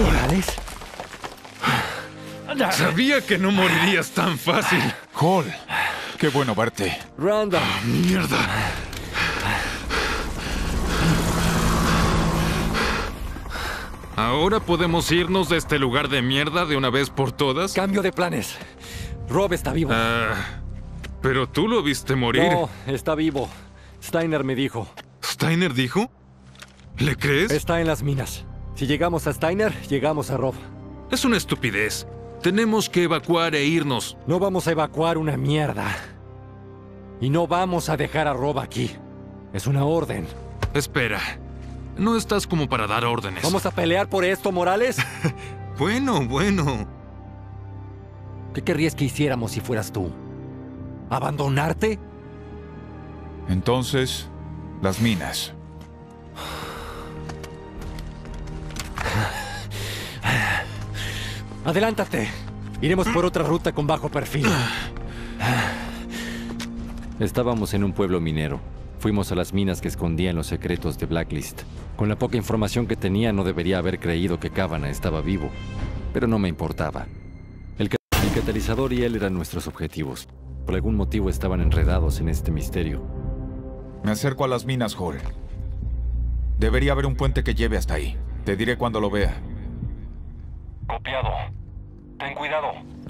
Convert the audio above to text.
¿Morales? Sabía que no morirías tan fácil. Hall, qué bueno verte. Randall. ¡Mierda! ¿Ahora podemos irnos de este lugar de mierda de una vez por todas? Cambio de planes. Rob está vivo. Pero tú lo viste morir. No, está vivo. Steiner me dijo. ¿Steiner dijo? ¿Le crees? Está en las minas. Si llegamos a Steiner, llegamos a Rob. Es una estupidez. Tenemos que evacuar e irnos. No vamos a evacuar una mierda. Y no vamos a dejar a Rob aquí. Es una orden. Espera. No estás como para dar órdenes. ¿Vamos a pelear por esto, Morales? Bueno. ¿Qué querrías que hiciéramos si fueras tú? ¿Abandonarte? Entonces, las minas. Adelántate. Iremos por otra ruta con bajo perfil. Estábamos en un pueblo minero. Fuimos a las minas que escondían los secretos de Blacklist. Con la poca información que tenía, no debería haber creído que Cavanagh estaba vivo. Pero no me importaba. El catalizador y él eran nuestros objetivos. Por algún motivo estaban enredados en este misterio. Me acerco a las minas, Hall. Debería haber un puente que lleve hasta ahí. Te diré cuando lo vea. Copiado. Ten cuidado.